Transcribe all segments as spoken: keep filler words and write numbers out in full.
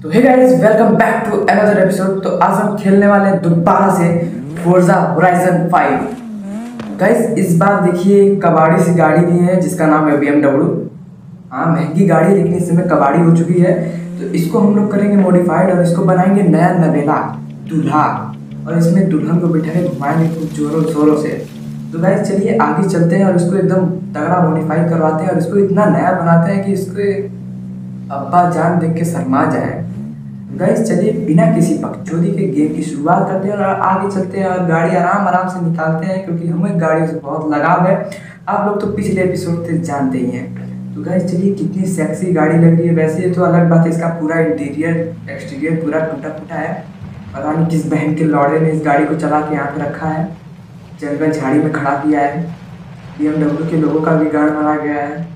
तो hey guys, welcome back to another episode. तो आज हम खेलने वाले हैं दोबारा से फोर्जा होराइजन फाइव। गाइस, इस बार देखिए कबाड़ी सी गाड़ी भी है जिसका नाम है बी एम डब्ल्यू। हाँ, महंगी गाड़ी है लेकिन इस समय कबाड़ी हो चुकी है। तो इसको हम लोग करेंगे मॉडिफाइड और इसको बनाएंगे नया नवेला दूल्हा, और इसमें दुल्हन को बिठा के घुमाएंगे खूब जोरों शोरों से। तो गाइस चलिए आगे चलते हैं और इसको एकदम तगड़ा मॉडिफाई करवाते हैं और इसको इतना नया बनाते हैं कि इसको अब्बा जान देख के शर्मा जाए। गाइस चलिए बिना किसी बकचोदी के गेम की शुरुआत करते हैं और आगे चलते हैं और गाड़ी आराम आराम से निकालते हैं, क्योंकि हमें गाड़ियों से बहुत लगाव है। आप लोग तो पिछले एपिसोड से जानते ही हैं। तो गाइस चलिए कितनी सेक्सी गाड़ी लग रही है। वैसे तो अलग बात है, इसका पूरा इंटीरियर एक्सटीरियर पूरा टूटा फूटा है। पता नहीं किस बहन के लौड़े ने इस गाड़ी को चला के यहाँ पे रखा है, जंगल झाड़ी में खड़ा किया है। बी एम डब्ल्यू के लोगों का भी गाड़ मारा गया है।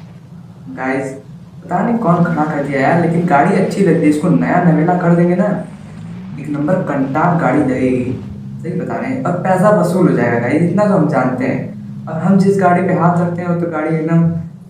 गाइस पता नहीं कौन खड़ा कर दिया है, लेकिन गाड़ी अच्छी लग रही है। इसको नया नवेला कर देंगे ना, एक नंबर कंटाप गाड़ी लगेगी। सही बता रहे हैं, और पैसा वसूल हो जाएगा गाइस, इतना तो हम जानते हैं। और हम जिस गाड़ी पे हाथ रखते हैं वो तो गाड़ी एकदम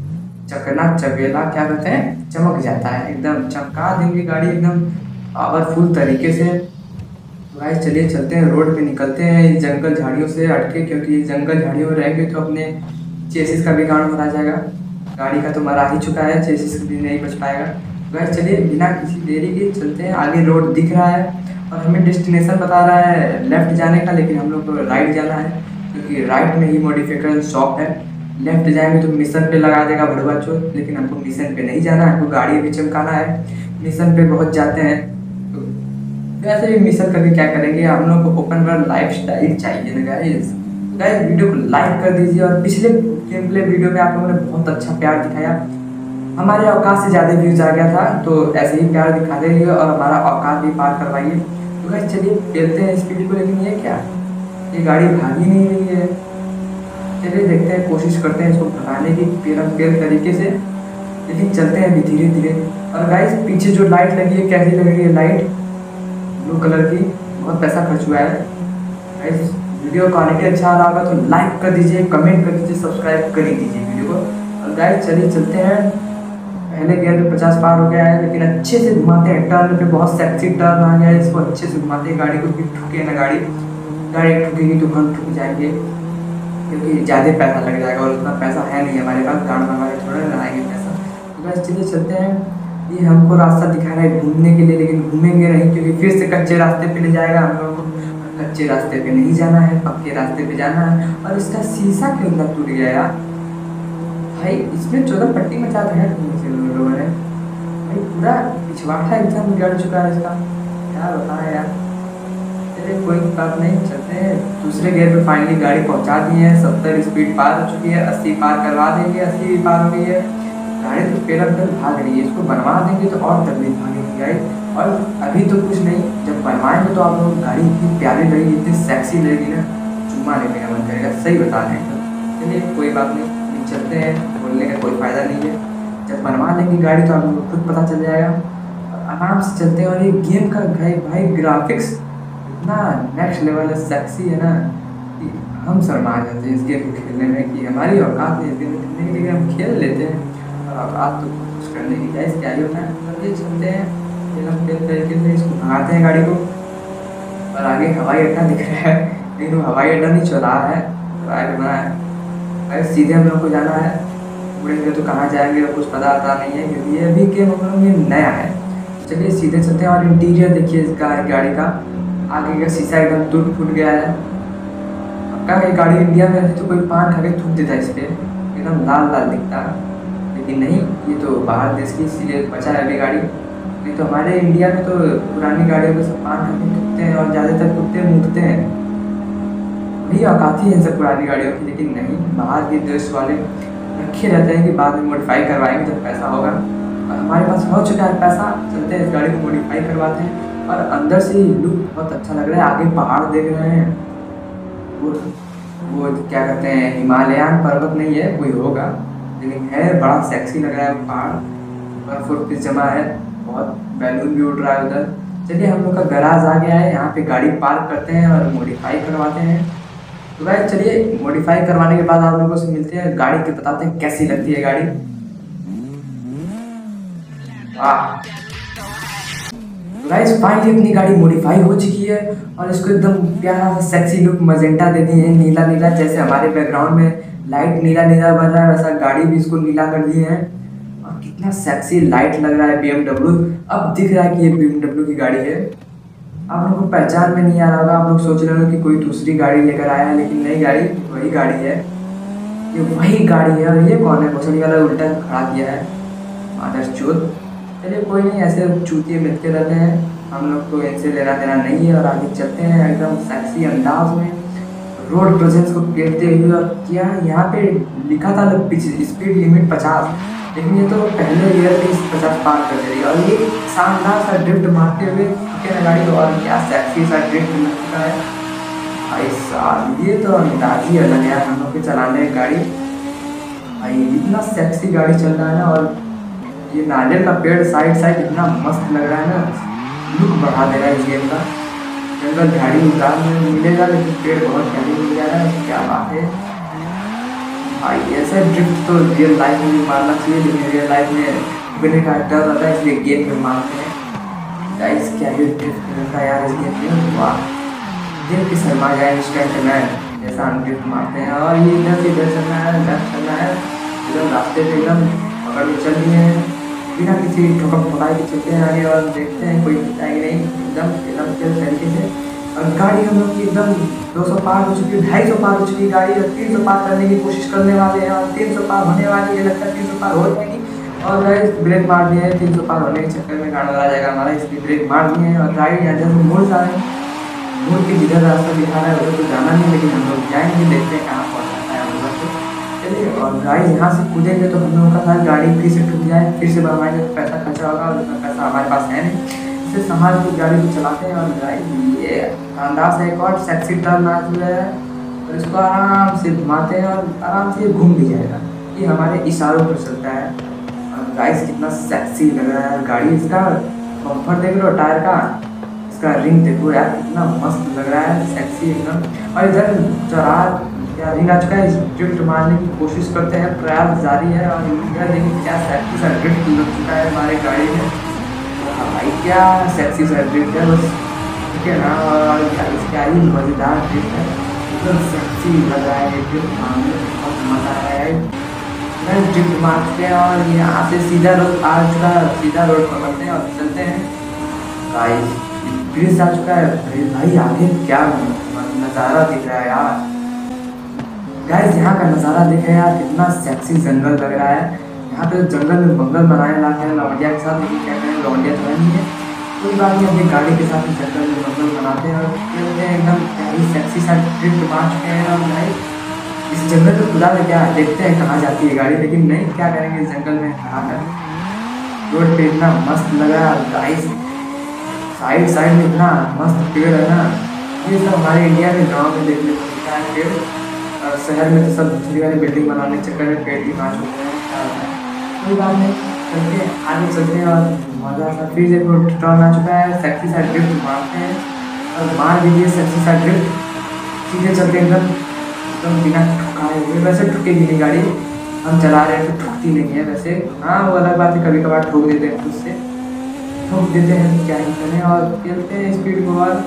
चकना चबेला क्या कहते हैं चमक जाता है, एकदम चमका देंगे गाड़ी एकदम पावरफुल तरीके से। तो गाइस चलिए चलते हैं, रोड पे निकलते हैं इस जंगल झाड़ियों से हटके, क्योंकि जंगल झाड़ियों में रहेंगे तो अपने चेसिस का भी गांड भरा जाएगा। गाड़ी का तो मरा ही चुका है, चेसिस भी नहीं बच पाएगा। गाइस चलिए बिना किसी देरी के चलते हैं। आगे रोड दिख रहा है और हमें डेस्टिनेशन बता रहा है लेफ्ट जाने का, लेकिन हम लोग को राइट जाना है, क्योंकि राइट में ही मॉडिफिकेशन शॉप है। लेफ्ट जाएंगे तो मिशन पे लगा देगा भड़वा चोट, लेकिन हमको मिशन पे नहीं जाना है, हमको गाड़ी भी चमकाना है। मिशन पे बहुत जाते हैं तो वैसे भी मिशन करके क्या करेंगे, हम लोग को ओपन वर्ल्ड लाइफ स्टाइल चाहिए ना गाइस। गाइस वीडियो को लाइक कर दीजिए, और पिछले गेम प्ले वीडियो में आप लोगों ने बहुत अच्छा प्यार दिखाया। हमारे औकात से ज़्यादा व्यूज आ गया था, तो ऐसे ही प्यार दिखाते रहिए और हमारा औकात भी पार करवाइए। तो गाइस चलिए पेलते हैं स्पीड को, लेकिन ये क्या, ये गाड़ी भाग ही नहीं रही है। चलिए देखते हैं, कोशिश करते हैं इसको भगाने की पेल पेल तरीके से, लेकिन चलते हैं अभी धीरे धीरे। और गाइस पीछे जो लाइट लगी है कैसी लग रही है, लाइट ब्लू कलर की, बहुत पैसा खर्च हुआ है। गाइस वीडियो क्वालिटी अच्छा आ रहा होगा तो लाइक कर दीजिए, कमेंट कर दीजिए, सब्सक्राइब कर ही दीजिए वीडियो को। और गाइस चलिए चलते हैं, पहले गियर पे पचास पार हो गया है, लेकिन अच्छे से घुमाते हैं। टर्न पे बहुत सेक्सी टर्न आ गया है, इसको अच्छे से घुमाते हैं गाड़ी को, कि ठुके ना गाड़ी। गाड़ी ठुकेगी तो हम ठुक जाएंगे, क्योंकि ज़्यादा पैसा लग जाएगा और उतना पैसा है नहीं हमारे पास, गाड़ हमारे थोड़े ना आएंगे पैसा। तो गाइस चलिए चलते हैं। ये हमको रास्ता दिखा रहा है घूमने के लिए, लेकिन घूमेंगे नहीं, क्योंकि फिर से कच्चे रास्ते पे ले जाएगा हम लोगों को। कच्चे रास्ते पे नहीं जाना है, पक्के रास्ते पे जाना है। और इसका शीशा क्यों इतना टूट गया यार भाई, इसमें चौदह पट्टी मचा है लोगों ने भाई, पूरा पिछवाड़ा एकदम गड़ चुका है इसका, क्या बताएं यार। चलिए कोई बात नहीं, चलते हैं। दूसरे गेयर पे फाइनली गाड़ी पहुंचा दी है, सत्तर स्पीड पार हो चुकी है, अस्सी पार करवा देंगे, अस्सी भी पार हो गई है। गाड़ी तो पेड़ पर भाग रही है, इसको बनवा देंगे तो और तकलीफ भागेगी गाड़ी। और अभी तो कुछ नहीं, जब बनवाएंगे तो आप लोग गाड़ी इतनी प्यारी लगेगी, इतनी सेक्सी लगेगी ना, चुम्मा लेने का मन करेगा। सही बता रहे हैं। चलिए कोई बात नहीं, चलते हैं, बोलने का कोई फ़ायदा नहीं है। जब बनवा लेंगे गाड़ी तो आप लोगों को खुद पता चल जाएगा। और आराम से चलते हैं। और ये गेम का भाई भाई ग्राफिक्स इतना नेक्स्ट लेवल है, सेक्सी है ना, कि हम शर्मा जाते हैं इस गेम को खेलने में, कि हमारी औकात है इस गेम को खेलने के लिए, हम खेल लेते हैं। और औकात तो कुछ करने की जाए, क्या ही होता है। चलिए चलते हैं, हम खेल तरीके से इसको भगाते हैं गाड़ी को। और आगे हवाई अड्डा दिख रहा है, लेकिन वो हवाई अड्डा नहीं चौराहा है, राइट बना है। अरे सीधे हम लोग को जाना है, उड़ेंगे तो कहाँ जाएंगे कुछ पता आता नहीं है, क्योंकि ये अभी के हम लोग ये नया है। चलिए सीधे चलते हैं। और इंटीरियर देखिए इसका गाड़ी का, आगे का शीशा एकदम टूट फूट गया है। अब ये गाड़ी इंडिया में रहती तो कोई पान खा के थूक देता इस पर, एकदम लाल लाल दिखता, लेकिन नहीं, ये तो बाहर देश की, इसीलिए बचा है अभी गाड़ी। नहीं तो हमारे इंडिया में तो पुरानी गाड़ियों को सब पान खा के थूकते हैं, और ज़्यादातर कुत्ते मूतते हैं, वही औकात ही है सब पुरानी गाड़ियों की। लेकिन नहीं, बाहर के देश वाले रखे रहते हैं कि बाद में मॉडिफाई करवाएंगे जब पैसा होगा। और हमारे पास हो चुका है पैसा, चलते हैं इस गाड़ी को मॉडिफाई करवाते हैं। और अंदर से लुक बहुत अच्छा लग रहा है, आगे पहाड़ देख रहे हैं, वो वो क्या कहते हैं हिमालयन पर्वत नहीं है, कोई होगा, लेकिन है बड़ा सेक्सी लग रहा है पहाड़, बर्फ और फिर जमा है, बहुत बैलून भी उड़ रहा है उधर। चलिए हम लोग का गराज आ गया है, यहाँ पे गाड़ी पार्क करते हैं और मॉडिफाई करवाते हैं। तो गाइस चलिए मॉडिफाई करवाने के बाद आप लोगों से मिलते हैं, गाड़ी की बताते हैं कैसी लगती है गाड़ी। वाह गाइस फाइनली अपनी गाड़ी मॉडिफाई हो चुकी है और इसको एकदम प्यारा सा सेक्सी लुक मजेंटा दे दिए हैं, नीला नीला, जैसे हमारे बैकग्राउंड में लाइट नीला नीला बन रहा है वैसा गाड़ी भी इसको नीला कर दिए हैं। और कितना सेक्सी लाइट लग रहा है बी एम डब्ल्यू। अब दिख रहा है कि ये बी एम डब्ल्यू की गाड़ी है। आप लोगों को पहचान में नहीं आ रहा होगा, आप लोग सोच रहे हो कि कोई दूसरी गाड़ी लेकर आया है, लेकिन नई गाड़ी वही गाड़ी है, ये वही गाड़ी है। और ये कौन है, भोसड़ी वाला उल्टा खड़ा किया है मादर चोद। चलिए कोई नहीं, ऐसे चूतिए मिलते रहते हैं, हम लोग को इनसे लेना देना नहीं है। और आगे चलते हैं एकदम सेक्सी अंदाज में रोड प्रेजेंस को देखते हुए। और क्या यहाँ पे लिखा था स्पीड लिमिट पचास, लेकिन ये तो पहले ईयर पे पचास पार कर दे रही है। और ये शानदार सा ड्रिफ्ट मारते हुए ना गाड़ी, और क्या सेक्सी सा ड्रिफ्ट लग चुका है भाई साहब। ये तो अंदाज ही अलग है हम लोग के चलाने की गाड़ी भाई, इतना सेक्सी गाड़ी चल रहा है ना। और ये नारियल का पेड़ साइड साइड इतना मस्त लग रहा है ना, लुक बढ़ा दे रहा है इस गेम का। जंगल झाड़ी उतार में मिलेगा, लेकिन पेड़ बहुत पहले मिल जा रहा है, क्या बात है भाई। ऐसे ड्रिफ्ट तो रियल लाइफ में भी मारना चाहिए, लेकिन रियल लाइफ में बिना का डर रहता है, इसलिए गेम में मारते हैं। गाइस क्या ही ड्रिफ्ट करता है यार इस गेम में, वाह देख के शर्मा जाए इंस्टेंट में जैसा हम ड्रिफ्ट मारते हैं। और ये इधर से इधर चलना है, इधर चलना है, इधर रास्ते पे एकदम पकड़ के चल रही है बिना किसी ठोकर ठोकाई के चलते हैं आगे। और देखते हैं कोई जाएगी नहीं, एकदम एकदम तेज तरीके से। और गाड़ी हम लोग की एकदम दो सौ पार हो चुकी है, ढाई सौ पार हो चुकी है गाड़ी, और तीन सौ पार करने की कोशिश करने वाले हैं। और तीन सौ पार होने वाली है, लगता है तीन सौ पार हो जाएगी। और गाइस ब्रेक मार दिए हैं, तीन सौ पार होने के चक्कर में गाड़ी आ जाएगा हमारा, इसलिए ब्रेक मार दिए हैं। और गाड़ी यहाँ से मोड़ जा रहे हैं, मोड़ के जिधर रास्ता दिखा रहा है उधर तो जाना नहीं, लेकिन हम लोग जाएंगे, देखते हैं कहाँ पहुँचाता है हम लोग को। चलिए, और गाड़ी यहाँ से कूदेंगे तो हम लोगों का साथ गाड़ी फिर से टूट जाए, फिर से बनवाएंगे तो पैसा खर्चा होगा, और उतना पैसा हमारे पास है नहीं। इससे संभाल के गाड़ी को चलाते हैं। और गाड़ी ये अंदाज से एक और सेक्सी टर्न आ चुका है, और इसको आराम से घुमाते हैं और आराम से घूम भी जाएगा। ये हमारे इशारों पर चलता है। और गाइस कितना सेक्सी लग रहा है गाड़ी, इसका बम्पर देख लो टायर का, इसका रिंग देखो यार कितना मस्त लग रहा है, सेक्सी एकदम। और इधर चौराहा क्या रिंग आ चुका है, ड्रिफ्ट मारने की कोशिश करते हैं, प्रयास जारी है। और इधर देखिए क्या सेक्सी सा ड्रिफ्ट लग चुका है हमारे गाड़ी में भाई, क्या सेक्सी सा ड्रिफ्ट है बस, ठीक है ना। और क्या ही मज़ेदार ड्रिफ्ट है, एकदम सेक्सी लग रहा है ड्रिफ्ट मारने में, बहुत मज़ा आया है। मैं ड्रिफ्ट मारते हैं और यहाँ से सीधा रोड आ चुका है, सीधा रोड पकड़ते हैं और चलते हैं। गाइस ब्रिज आ चुका है, ब्रिज भाई आगे क्या नज़ारा दिख रहा है यार। गाइस यहाँ का नज़ारा देखें यार, कितना सेक्सी जंगल लग रहा है। यहाँ पे जंगल में बंगल बनाने लाके हैं लौंडिया के साथ, लेकिन क्या करें लौंडिया तो नहीं है, कोई बात नहीं, अपनी गाड़ी के साथ जंगल में बंगल बनाते हैं और खेलते हैं। एकदम क्या ही सेक्सी सा ड्रिफ्ट मार चुके हैं। और भाई इस जंगल में खुदा में क्या देखते हैं कहाँ जाती है गाड़ी, लेकिन नहीं, क्या करेंगे इस जंगल में खड़ा कर। रोड पे इतना मस्त लग रहा है गाइस, साइड साइड में इतना मस्त पेड़ है ना, ये सब हमारे इंडिया में गाँव में देखने को मिलता है पेड़। और शहर में तो सब दूसरी वाली बिल्डिंग बनाने के चक्कर में पेड़ भी काट होते हैं, क्या होता है, कोई बात नहीं, चलते आगे चलते हैं। और मज़ा सा फिर एक रोड टर्न आ चुका है, सेक्सी सा ड्रिफ्ट मारते हैं और मार दीजिए सेक्सी सा ड्रिफ्ट, सीधे चलते हैं एकदम एकदम बिना ठुकाए हुए। वैसे ठुकेगी नहीं गाड़ी, हम चला रहे हैं तो ठुकती नहीं है वैसे, हाँ वो अलग बात है, कभी कभार ठोक देते हैं खुद से, ठोक देते हैं क्या ही करें। और चलते हैं स्पीड को। और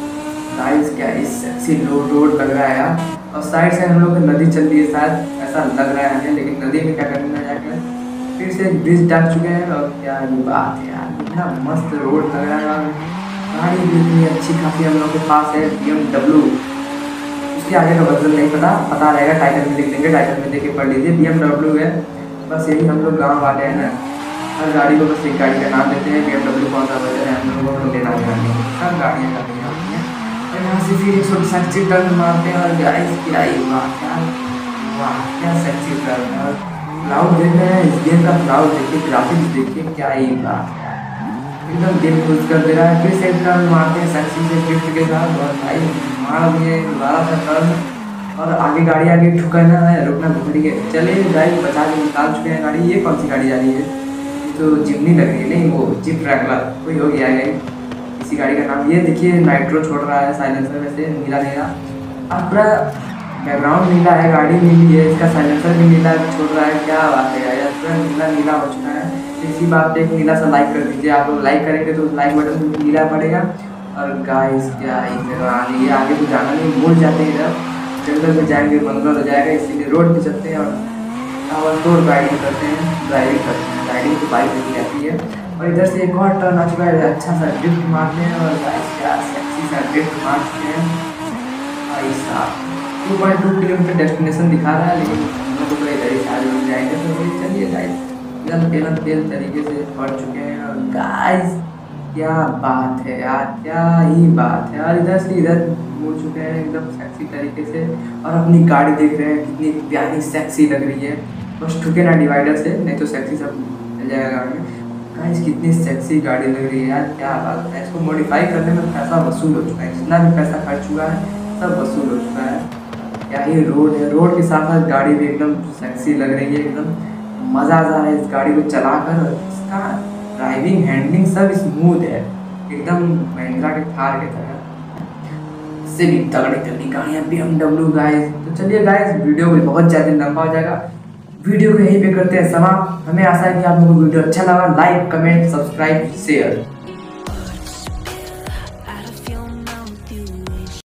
गाइस क्या इस सेक्सी रोड रोड लग रहा है यार। और साइड से हम लोग नदी चल रही है शायद, ऐसा लग रहा है हमें, लेकिन नदी में क्या करना जाकर फिर से ब्रिज डाल चुके हैं। और क्या ये बात है यार, इतना मस्त रोड लग रहा है। और गाड़ी भी इतनी अच्छी खासी हम लोग के पास है, बी एम डब्ल्यू, उसके आगे का वर्जन नहीं पता, पता रहेगा टाइटल में लिख देंगे, टाइटल में देख के पढ़ लीजिए, बी एम डब्ल्यू है बस। यही हम लोग गाँव वाले हैं ना, हर गाड़ी को बस एक गाड़ी का नाम देते हैं, बी एम डब्ल्यू कौन सा वर्जन है हम लोगों को लेना होगा नहीं, सब गाड़ियाँ का लेना होती हैं। और यहाँ से फिर एक सौ सेक्सी टर्न मारते हैं। और गाइस क्या ही बात यार, वाह क्या सेक्सी टर्न है। और क्लाउड देख रहे हैं, इस गेम का क्लाउड देखिए, ग्राफिक्स देखिए, क्या ही बात है, एकदम दिल खुश कर दे रहा है। फिर से टर्न मारते हैं सेक्सी से ड्रिफ्ट के साथ, और भाई मार दिए दोबारा सा टर्न। और आगे गाड़ी आगे ठुकाना है, रुकना घुमड़ी के, चलिए गाड़ी बचा के निकाल चुके हैं गाड़ी। ये कौन सी गाड़ी जा रही है, तो जिमनी लग रही है, नहीं वो जिप रैंगलर कोई हो गया है इसी गाड़ी का नाम। ये देखिए नाइट्रो छोड़ रहा है साइलेंसर में से, नीला नीला, अब पूरा बैकग्राउंड नीला है, गाड़ी नीली है, इसका साइलेंसर भी नीला छोड़ रहा है, क्या बात है यार, पूरा नीला नीला हो चुका है। इसी बात पे एक नीला सा लाइक कर दीजिए। आप लोग लाइक करेंगे तो लाइक बटन नीला पड़ेगा। और गाइस क्या इधर आगे आगे तो जाना नहीं, भूल जाते हैं इधर जंगल में जाएंगे मंगल हो जाएगा, इसीलिए रोड पे चलते हैं और और रोड राइडिंग करते हैं, ड्राइविंग करते हैं। राइडिंग तो बाइक लेके जाती है। और इधर से एक और टर्न आ चुका है, अच्छा सा ड्रिफ्ट मारते हैं और गाइस क्या सेक्सी सा ड्रिफ्ट मार चुके हैं भाई साहब। Two point two kilometre destination दिखा रहा है, लेकिन हम लोग तो इधर ही आज मिल जाएंगे। तो फिर चलिए गाइस एकदम तेल तेल तरीके से पड़ चुके हैं। और गाइस क्या बात है यार, क्या ही बात है यार। इधर से इधर मुड़ चुके हैं एकदम सेक्सी तरीके से और अपनी गाड़ी देख रहे हैं कितनी प्यारी सेक्सी लग रही है। बस ठुके ना डिवाइडर से, नहीं तो सेक्सी सब मिल जाएगा गाड़ी में। गाइस कितनी सेक्सी गाड़ी लग रही है यार, क्या बात है। इसको मॉडिफाई करने में पैसा वसूल हो चुका है, जितना भी पैसा खर्च हुआ है सब वसूल हो चुका है। क्या ही रोड है, रोड के साथ साथ गाड़ी भी एकदम सेक्सी लग रही है, एकदम मज़ा आ रहा है इस गाड़ी को चलाकर। इसका ड्राइविंग हैंडलिंग सब स्मूथ है, एकदम महिंद्रा के थार की तरह। इससे भी तगड़ी तगड़ी गाड़ियाँ बी एम डब्ल्यू गाइस। तो चलिए गाइस वीडियो भी बहुत ज़्यादा लंबा हो जाएगा, वीडियो को यहीं पे करते हैं समाप्त। हमें आशा है कि आप लोगों को वीडियो अच्छा लगा। Like comment subscribe share.